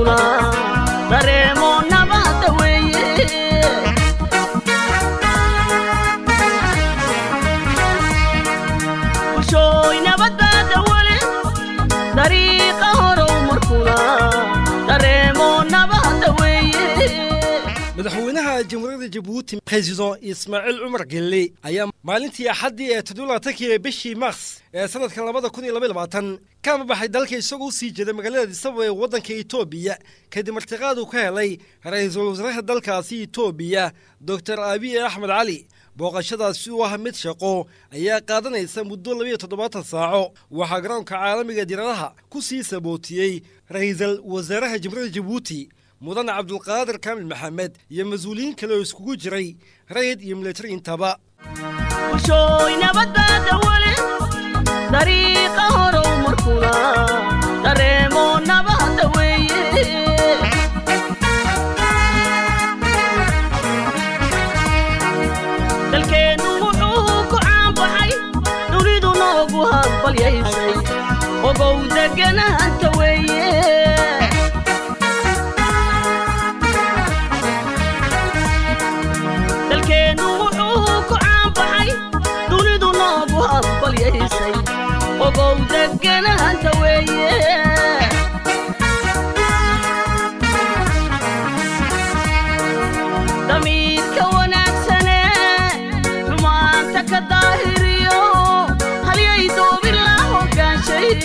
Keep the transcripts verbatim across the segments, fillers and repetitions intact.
markuna dareemo nabada weeye bulshooy nabada wale dariiqa horo markuna dareemo nabada weeye madaxweynaha jamhuuriyadda Jabuuti President Ismaaciil Cumar Gelle ayaa maalintii Axadii ee toddobaatankii bishii Mars ee sanadka labada kun iyo laba iyo labaatan ka baxay dalka isagoo sii jeeday magaalada Addis Ababa ee waddanka Itoobiya kadib martiqaad uu ka helay ra'iisul wasaaraha dalkaasi Itoobiya Doctor Abiy Ahmed Ali booqashadaasi oo ah mid shaqo ayaa qaadanaysa muddo laba iyo toddobaatan saaco waxa garoonka caalamiga diiradaha ku sii sabootiyay ra'iisul wasaaraha jamhuuriyadda Jabuuti مدن عبد القادر كامل محمد يمزولين كلو يسكو جري رايد يملتر انتبا وشوي نبدا دولي طريقة هرو مركونا دريمو نبدا وي دلكين وحوكو عام بحي نريد نوغو هبال يسي وقو دقنا انت وي وقو دقنا انت ويه دميرك وناكسنه حمانتك الظاهريو هل يدو بالله وكان شيء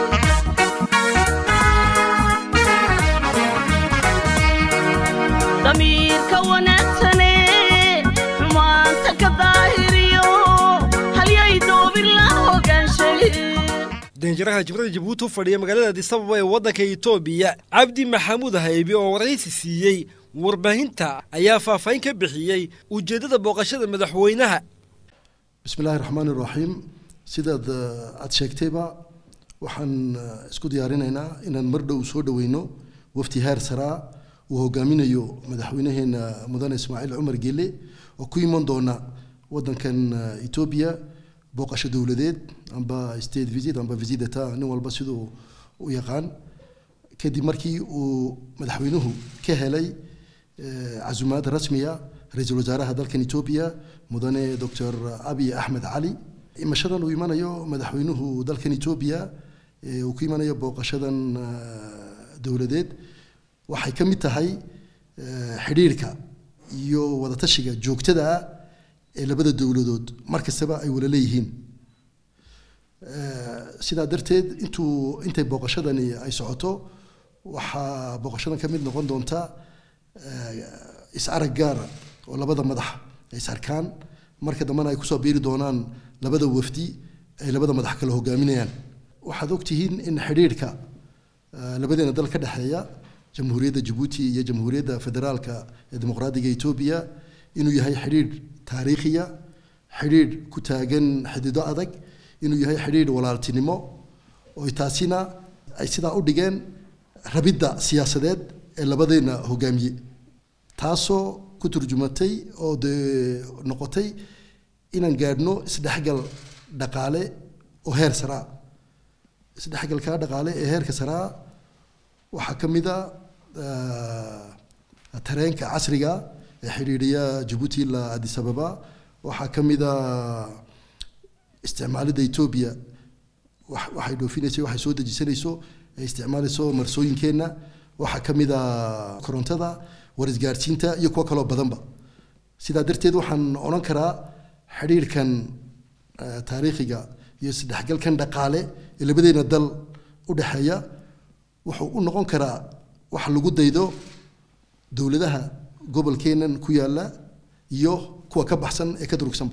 دميرك وناكسنه حمانتك الظاهريو هل يدو بالله وكان شيء دنجرها جبريل جبوتو فديا magaalada Addis Ababa ee waddanka Itoobiya Cabdi Maxamuud Haybi oo waraysi siiyay warbaahinta ayaa faahfaahin ka bixiyay ujeedada booqashada madaxweynaha Bismillahir Rahmanir Rahim sida aad sheegtayba waxaan isku diyaarinaynaa inaan mar dhow soo dhaweyno wafti heer sare oo hogaaminayo madaxweynaheena Mudane Ismaaciil Cumar Gelle oo ku iman doona waddankan Itoobiya booqasho dawladeed amba state visit amba visita nin walba sidoo u yaqaan kadib markii uu madaxweynuhu ka helay azumaad rasmiya ra'iisul wasaaraha dalkan Itoobiya mudane Doctor Abiy Ahmed Ali imashadan uu imanayo madaxweynuhu dalkan Itoobiya uu ku imanayo booqashadan dawladeed waxay ka mid tahay xiriirka iyo wada tashiga joogtada ee labada dawladood markastaba ay wala leeyihiin sida darteed intuu intay booqashadani ay socoto waxa booqashadan ka mid noqon doonta is arag gaar oo labada madax ay sarkaan marka dambana ay ku soo biiri doonaan labada wafdi ay labada madax kala hogaaminayaan waxaad ogtihiin in xiriirka labadeena dal ka dhaxeeya jamhuuriyadda Jabuuti iyo jamhuuriyadda federaalka ee dimuqraadiga Itoobiya inuu yahay xiriir taariikhiya xiriir ku taagan xadido adag inuu yahay xiriir walaaltinimo oo taasina ay sida u dhigeen rabida siyaasadeed ee labadeena hogaamiye taasoo ku turjumatay oo de noqotay inaan gaadhno isdhexgal dhaqaale oo heer sare isdhexgalka dhaqaale ee heerka sare waxa kamida tareenka casriga ee xiriiriya Djibouti ila Addis Ababa waxa kamida isticmaalada Itoobiya waxay dhoofinayso waxay soo dejisanayso ay isticmaalayso marsooyinkeena waxa kamida korontada warisgaarsiinta iyo kuwa kale oo badanba sida darteed waxaan oran karaa xiriirkan taariikhiga iyo isdhexgalkan dhaqaale ee labadeena dal u dhaxeeya wuxuu u noqon karaa wax lagu daydo dawladaha gobolkeenan ku yaala iyo kuwa ka baxsan ee ka durugsanba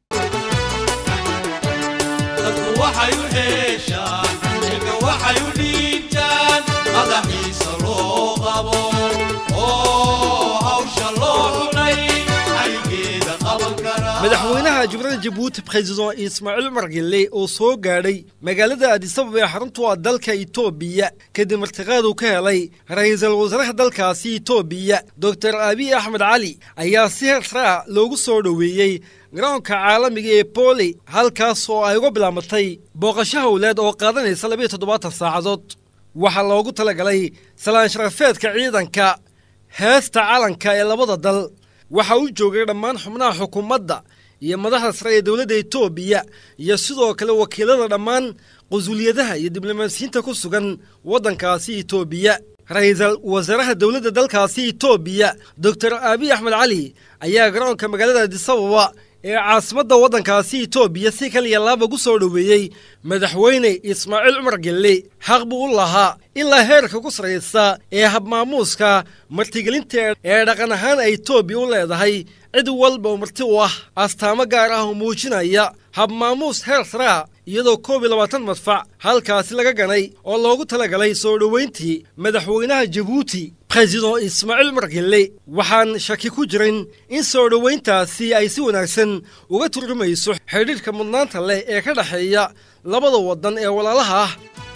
waxay u heeshaan ilka waxay u dhiibtaan madaxiisa loo qabo oo hawsha loo xunay aygeeda qaban karaa madaxweynaha jamhuuriyadda Jabuuti President Ismaaciil Cumar Gelle oo soo gaadhay magaalada Addis Ababa ee xarunta dalka Itoobiya kadib martiqaad uu ka helay ra'iisul wasaaraha dalkaasi Itoobiya Doctor Abiy Ahmed Ali ayaa si heer sare loogu soo dhaweeyay garoonka caalamiga ee Poli halkaas oo ay uga bilaabatay booqasho hawleed oo qaadanaysa laba iyo toddobaatan saacadood waxaa loogu talagalay salaan sharafeedka ciidanka heesta calanka ee labada dal waxa uu joogay dhammaan xubnaha xukuumadda iyo madaxda sare ee dowladda Itoobiya iyo sidoo kale wakiilada dhammaan qusuliyadaha iyo diblomaasiyiinta ku sugan waddankaasi Itoobiya ra'iisul wasaaraha dowladda dalkaasi Itoobiya Doctor Abiy Ahmed Cali ayaa garoonka magaalada Addis Ababa ee caasimadda waddankaasi Itoobiya si kaliya laba ugu soo dhaweeyay madaxweyne Ismaaciil Cumar Gelle xaq buu u lahaa ilaa heerka ku sareysa ee habmaamuuska martigelinta ee dhaqan ahaan ay Itoobiya u leedahay cid walba oo marti u ah astaamo gaar ah oo muujinaya habmaamuus heer sare ah iyadoo koob iyo labaatan madfac halkaasi laga ganay oo loogu talagalay soo dhaweyntii madaxweynaha Djibouti President Ismaaciil Cumar Gelle waxaan shaki ku jirin in soo dhaweyntaasi ay si wanaagsan uga turjumayso xiriirka mudnaanta leh ee ka dhaxeeya labada wadan ee walaalaha ah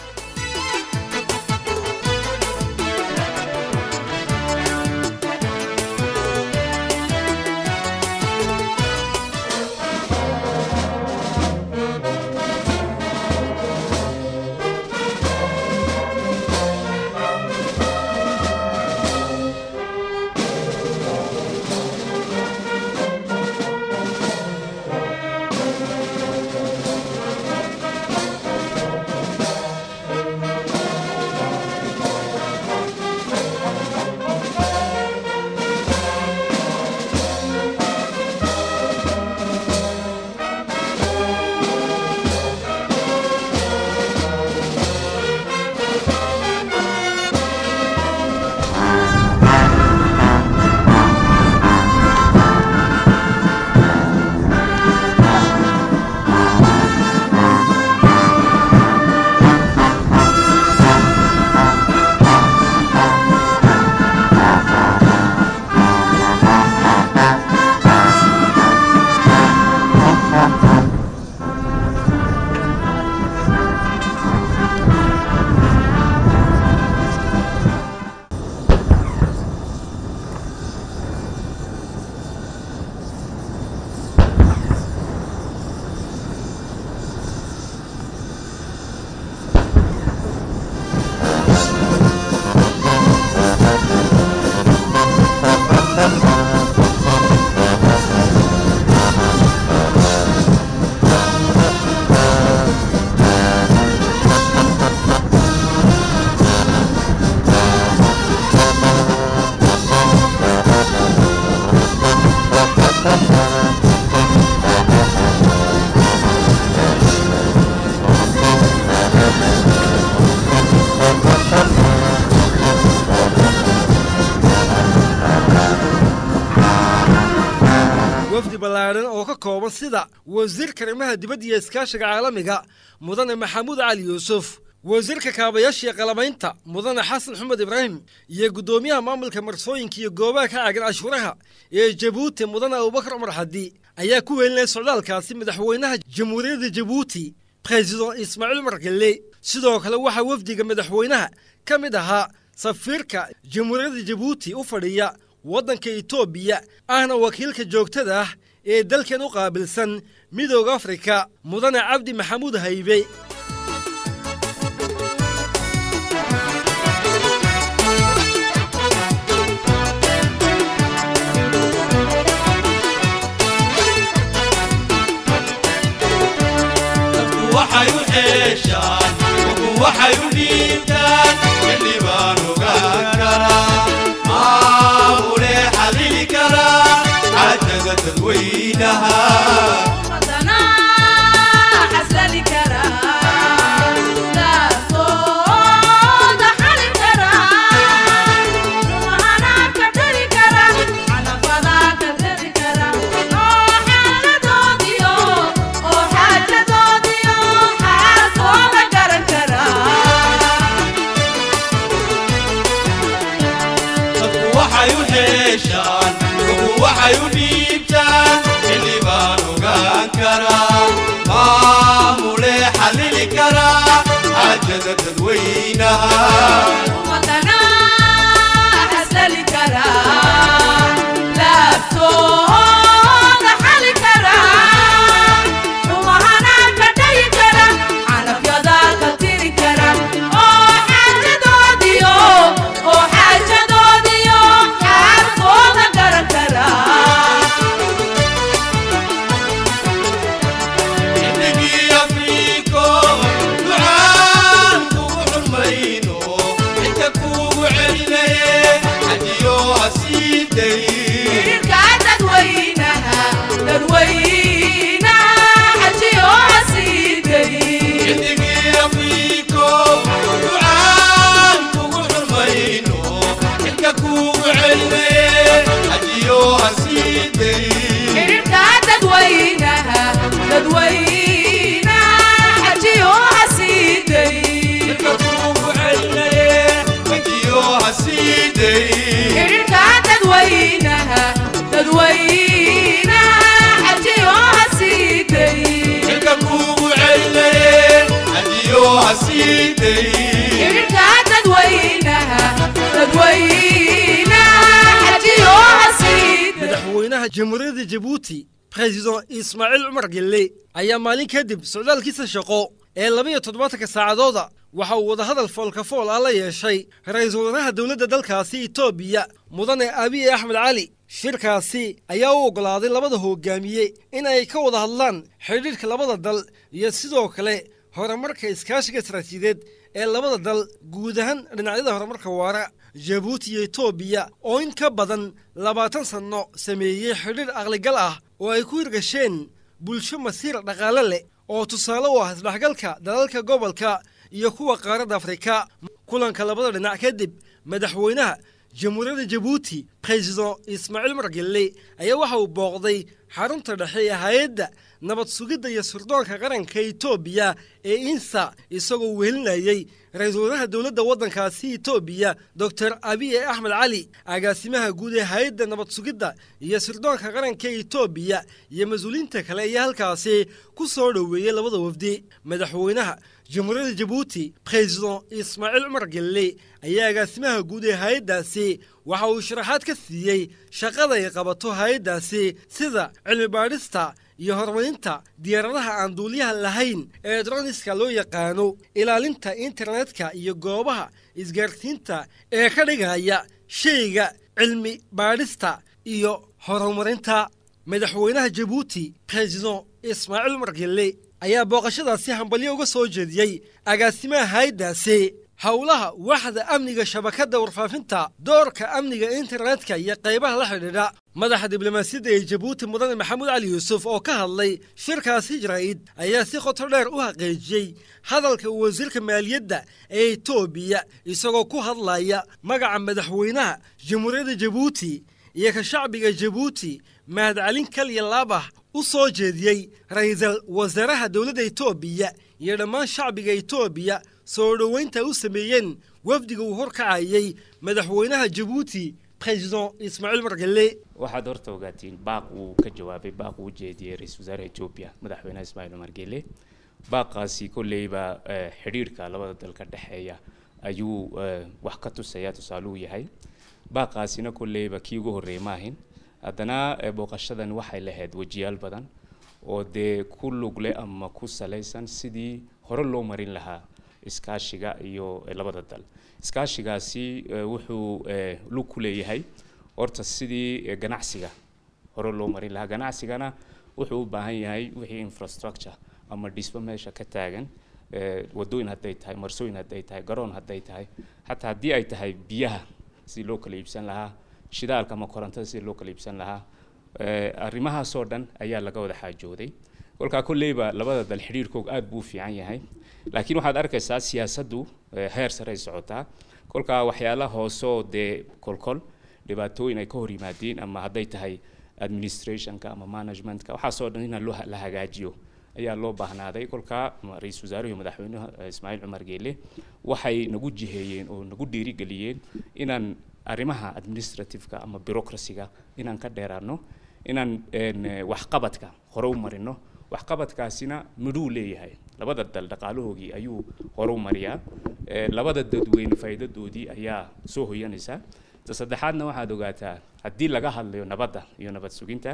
sida wasiirka arrimaha dibadda iyo iskaashiga caalamiga mudane Maxamuud Cali Yuusuf wasiirka kaabayaasha qalamaynta mudane Xasan Xamed Ibraahim iyo gudoomiyaha maamulka marsooyinka iyo goobaha ka caagan cashuuraha ee Djibouti mudane Abubakar Umar Hadi ayaa ku weynay socdaalkaasi madaxweynaha jamhuuriyadda Djibouti President Ismaaciil Cumar Gelle sidoo kale waxa wafdiga madaxweynaha ka mid ahaa safiirka jamhuuriyadda Djibouti u fadhiya waddanka Itoobiya ahna wakiilka joogtada ah ee dalkan u qaabilsan midowga Afrika mudane Cabdi Maxamuud Haybe waxay u heeshaan waxay u dhiibtaan xildhibaan ogaan karaa maamule xalili karaa xaajada dadweynaha waxay u dhiibtaan xildhibaan ogaan karaa maamule xalili karaa xaajada dadweynaha Oh, hasiiday xidhiidhka dadweynaha dadweynaha xajiyo hasiiday xilka kuugu celinayeen xajiyo hasiiday xidhiidhka dadweynaha dadweynaha xajiyo hasiiday madaxweynaha jamhuuriyadda jabuuti president ismaaciil cumar gelle ayaa maalin kadib socdaalkiisa shaqo ee laba iyo toddobaatanka saacadooda waxa uu wadahadal foolkafool ah la yeeshay ra-iisul wasaaraha dowladda dalkaasi etoobiya mudane abiy axmed cali shirkaasi ayaa u oggolaaday labada hogaamiye in ay ka wada hadlaan xidhiidhka labada dal iyo sidoo kale horumarka iskaashiga istaraatiijiyadeed ee labada dal guud ahaan dhinacyada horumarka waara jabuuti iyo etoobiya oo in ka badan labaatan sanno sameeyey xidhiidh aqligal ah oo ay ku hirgasheen bulsho masiir dhaqaale leh oo tusaale u ah isdhexgalka dalalka gobolka iyo kuwa qaaradda afrika kulanka labada dhinac kadib madaxweynaha jamhuuriyadda jabuuti president ismaaciil cumar gelle ayaa waxa uu booqday xarunta dhexe ee hay-adda nabad sugidda iyo sirdoonka qaranka etoobiya ee insa isagoo wehelinayey ra-iisul wasaaraha dowladda waddankaasi etoobiya doctor abiy axmed cali agaasimaha guud ee hay-adda nabad sugidda iyo sirdoonka qaranka etoobiya iyo mas-uuliyiinta kale ayaa halkaasi ku soo dhoweeyey labada wafdi madaxweynaha jamhuuriyadda jabuuti president ismaaciil cumar gelle ayaa agaasimaha guud ee hay-addaasi waxa uu sharaxaad ka siiyey shaqada ay qabato hay-addaasi sida cilmi baadhista iyo horumarinta diyaaradaha aan duuliyaha lahayn ee droniska loo yaqaano ilaalinta internetka iyo goobaha isgaarsiinta ee ka dhigaya shayga cilmi baadhista iyo horumarinta madaxweynaha jabuuti president ismaaciil cumar gelle ayaa booqashadaasi hambalyo uga soo jeediyey agaasimaha hay-addaasi howlaha waxda amniga shabakadda warfaafinta doorka amniga internetka iyo qaybaha la xidhiidha madaxa diblomaasiyadda ee jabuuti mudane maxamuud cali yuusuf oo ka hadlay shirkaasi jaraa'id ayaa si qoto dheer u xaqiijiyey hadalka wasiirka maaliyadda ee etoobiya isagoo ku hadlaya magaca madaxweynaha jamhuuriyadda jabuuti iyo ka shacbiga jabuuti mahadcelin kaliya laabah u soo jeediyey ra-iisul wasaaraha dowladda etoobiya iyo dhammaan shacbiga etoobiya soo dhoweynta u sameeyeen wafdiga uu horkacayey madaxweynaha jabuuti president ismaaciil cumar gelle waxaad horta ogaatiin baaq uu ka jawaabay baaq uu jeediyey ra-iisul wasaaraha etoobiya madaxweynaha ismaaciil cumar gelle baaqaasi kolleyba xidhiidhka labada dal ka dhexeeya ayuu wax ka tusaya tusaale u yahay baaqaasina kolleyba kii ugu horreeyay maahin haddana booqashadan waxay lahayd wejiyaal badan oo dee ku lug leh ama ku salaysan sidii hore loo marin lahaa iskaashiga iyo labada dal iskaashigaasi wuxuu lug ku leeyahay horta sidii ganacsiga hore loo marin lahaa ganacsigana wuxuu u baahan yahay wixii infrastructure ama dhismo meesha ka taagan wadooyin hadday tahay marsooyin hadday tahay garoon hadday tahay xataa haddii ay tahay biyaha si loo kala iibsan lahaa shidaalka ama korontada si loo kala iibsan lahaa arrimahaasoo dhan ayaa laga wada xaajooday kolkaa kolleyba labada dal xidhiirkooga aad buu u fiican yahay laakiin waxaad arkaysaa siyaasaddu heer sare ay socotaa kolkaa waxyaala hoosoo dee kolkol dhibaatooyin ay ka hor yimaadeen ama hadday tahay administrationka ama managementka waxaasoo dhan in la hagaajiyo ayaa loo baahnaaday kolkaa ra-iisul wasaaraha iyo madaxweynaha ismaaciil cumar geelle waxay nagu jiheeyeen oo nagu dhiirigeliyeen inaan arrimaha administrativeka ama bureaucracyga inaan ka dheeraano inaan waxqabadka hore u marino waxqabadkaasina midhuu leeyahay labada dal dhaqaalahoogii ayuu hore u mariyaa labada dadweyne faa'iidadoodii ayaa soo hoyanaysa ta saddexaadna waxaad ogaataa haddii laga hadlayo nabadda iyo nabad suginta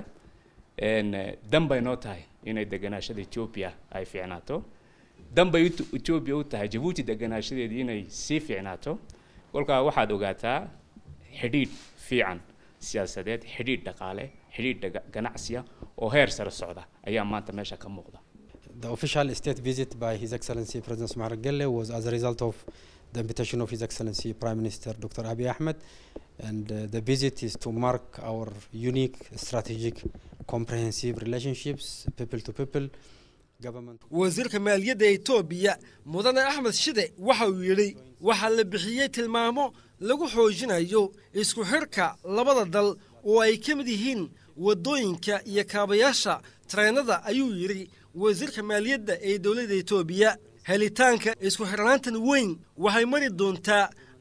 dan bay noo tahay inay deganaashada etoobiya ay fiicnaato dan bay etoobiya u tahay jabuuti deganaashadeedii inay sii fiicnaato kolkaa waxaad ogaataa xidhiidh fiican siyaasadeed xidhiidh dhaqaale xidhiidh ganacsiya oo heer sare socda ayaa maanta meesha ka muuqda. The official state visit by His Excellency President Ismail Gelle was as a result of the invitation of His Excellency Prime Minister Doctor Abiy Ahmed, and uh, the visit is to mark our unique strategic comprehensive relationships people to people government. wasiirka maaliyadda Itoobiya mudane Axmed Shide waxa uu yiri waxa la bixiyay tilmaamo lagu xoojinayo isku xirka labada dal oo ay ka mid yihiin wadooyinka iyo kaabayaasha treenada ayuu yiri wasiirka maaliyadda ee dawladda Itoobiya helitaanka isku xirnaantan weyn waxay mari doontaa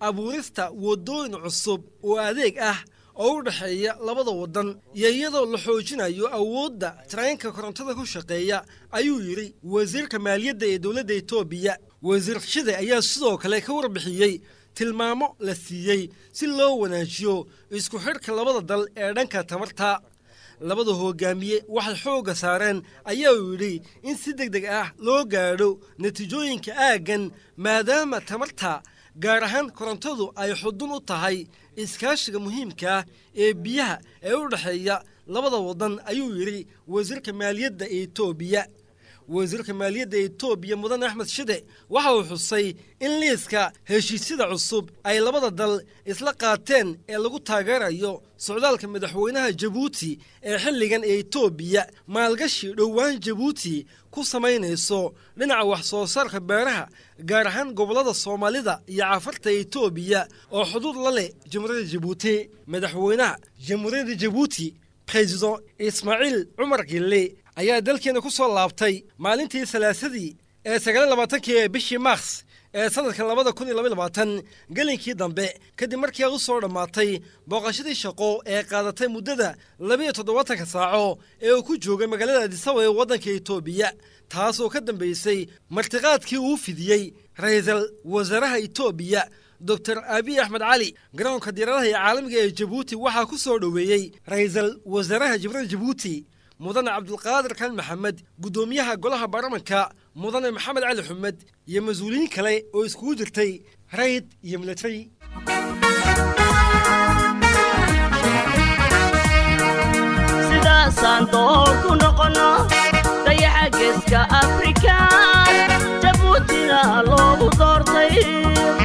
abuurista wadooyin cusub oo adeeg ah oo u dhaxeeya labada wadan iyo iyadoo la xoojinayo awoodda tareenka korontada ku shaqeeya ayuu yiri wasiirka maaliyadda ee dowladda Itoobiya. wasiir Shide ayaa sidoo kale ka warbixiyay tilmaamo la siiyay si loo wanaajiyo isku xirka labada dal ee dhanka tamarta. labada hogaamiye waxay xooga saareen ayaa yiri in si degdeg ah loo gaadho natiijooyinka aagan maadaama tamarta gaar ahaan korontadu ay xudun u tahay iskaashiga muhiimka ee biyaha ee u dhaxeeya labada wadan ayuu yiri wasiirka maaliyadda ee Itoobiya. wasiirka maaliyadda ee Itoobiya Mudan Axmed Shide waxa uu xusay in liiska heshiisyada cusub ay labada dal isla qaateen ee lagu taageerayo socdaalka madaxweynaha Djibouti ee xilligan ee Itoobiya maalgashi dhowaan Djibouti ku sameynayso dhinaca wax soo saarka beeraha gaar ahaan gobolada Soomaalida iyo Cafarta Itoobiya oo xuduud la leh Jamhuuriyadda Djibouti. madaxweynaha Jamhuuriyadda Djibouti President Ismaaciil Cumar Geelle ayaa dalkeena ku soo laabtay maalintii salaasadii ee sagaal iyo labaatankii bishii Mars ee sanadka labada kun iyo laba iyo labaatan galinkii dambe kadib markii uu soo dhamaatay booqashadii shaqo ee qaadatay muddada laba iyo toddobaatan saaco ee uu ku joogay magaalada Addis Ababa ee waddanka Itoobiya taasoo ka dambeysay martiqaadkii uu fidiyay ra'iisul wasaaraha Itoobiya Doctor Abiy Ahmed Ali. garoonka diyaaradaha ee caalamiga ee Djibouti waxaa ku soo dhaweeyay ra'iisul wasaaraha Jamhuuriyadda Djibouti Mudan Cabdulqaadir Kan Maxamed, gudoomiyaha golaha baarlamaanka Mudan Maxamed Cali Xumed iyo mas'uuliyiin kale oo isku jirtay rayd iyo military. sidaasan door ku noqono dayaxa geeska Afrika Djiboutina loogu doortay